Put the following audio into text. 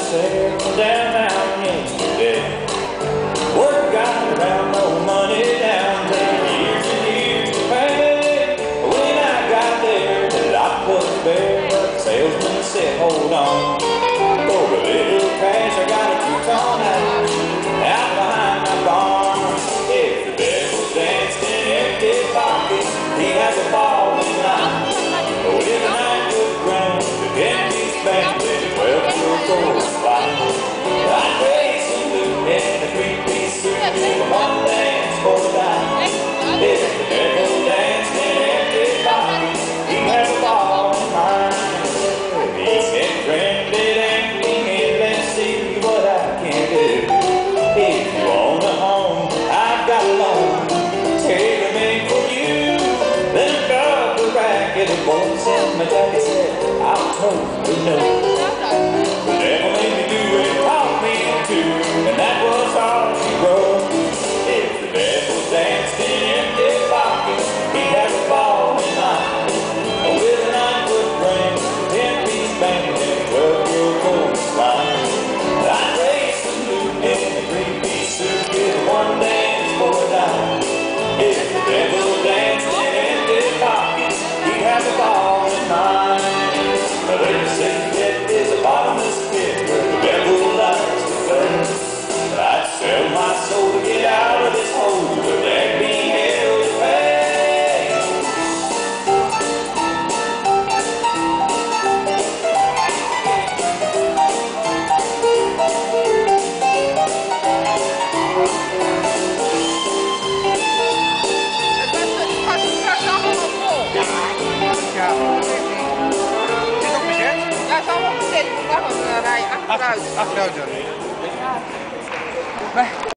sale downtown yesterday. Word got around, no money down, 10 years and years to pay. When I got there, the lot was bare, but the salesman said, hold on. For a little cash, I got a two-ton house out behind my barn. If the devil's danced in empty pockets, he has a ball in line. With a 9-foot ground, the Kennedy's bank, with a 12-year gold spot. I'd raise some loot in a three-piece suit, with one dance for the dime. If the devil danced in empty pockets, he has a ball in line. He said, friend, it ain't me, let's see what I can do. If you own a home, I've got a loan, tailor-made for you. Then I got the racket of bones and my daddy said, I'll totally know. The devil made me do it, taught me to, and that was all she wrote. If the devil danced in empty pockets, he has a ball in line. With a 9-foot ring, 10-piece band, and a 12-year gold slide. I'd raise some loot in a three-piece suit, with one dance for a dime. If the devil danced in empty pockets, he has a ball in mind. They say death is a bottomless pit where the devil likes to play. I'd sell my soul to get out of this hole, but there'd be hell to pay. Achteruit, Johnny.